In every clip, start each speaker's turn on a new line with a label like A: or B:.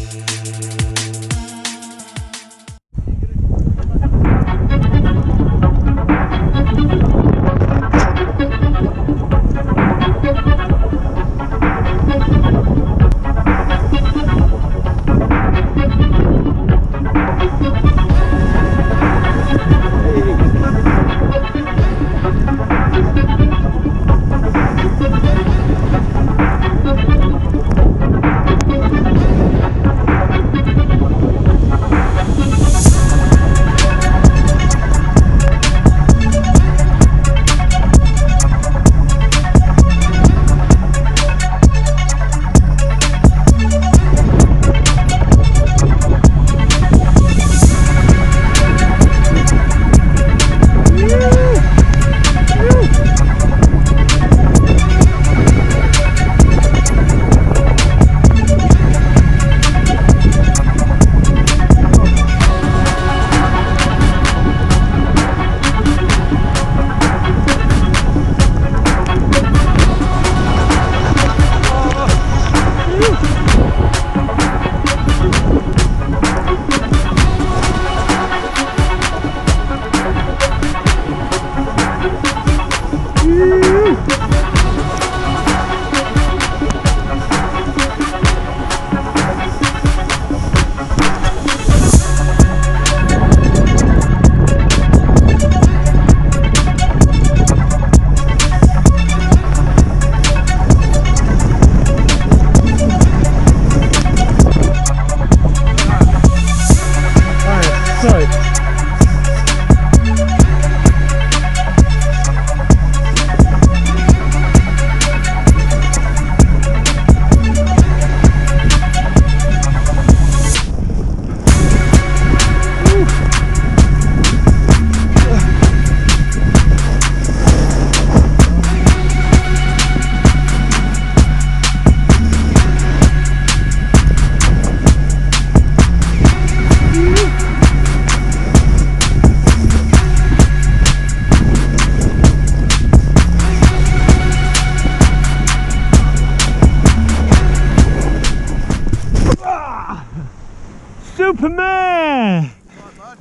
A: Superman!
B: Right, bud.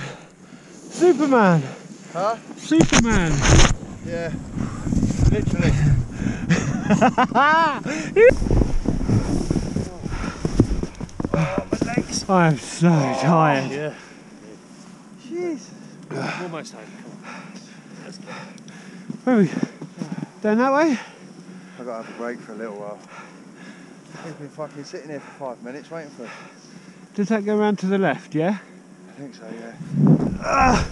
A: Superman!
B: Huh?
A: Superman!
B: Yeah, literally.
A: Oh, my legs! I'm so tired.
C: Yeah.
A: Jeez.
C: Almost home. Let's go.
A: Where are we? Down that way?
B: I've got to have a break for a little while. We've been fucking sitting here for 5 minutes waiting for it.
A: Does that go round to the left, yeah?
B: I think so, yeah.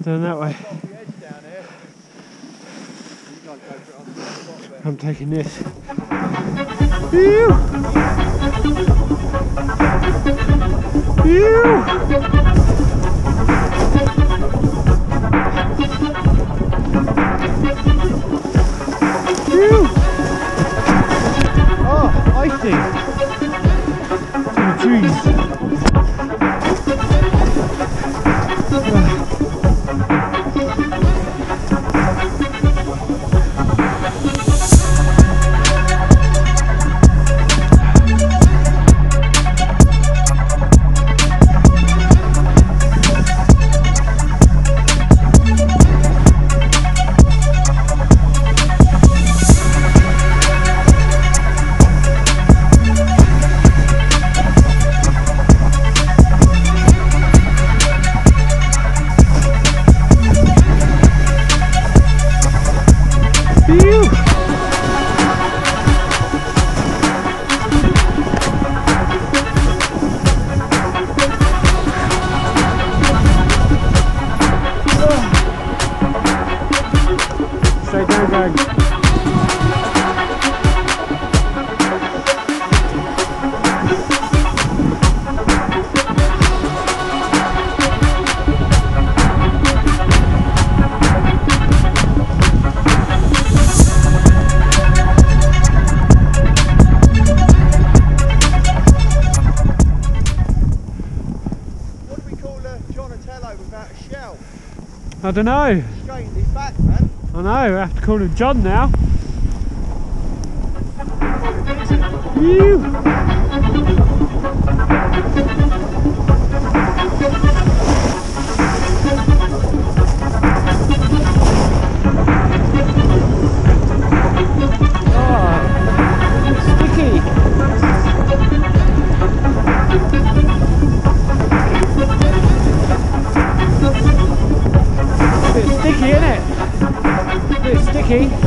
A: Down that way.
B: Got the edge down here. You guys go for it on the spot a bit.
A: I'm taking this. Ew! Ew! Oh, icy! To the trees. I don't know.
B: Straight in his back, man.
A: I know, I have to call him John now. Ew. Sticky, isn't it? A bit sticky.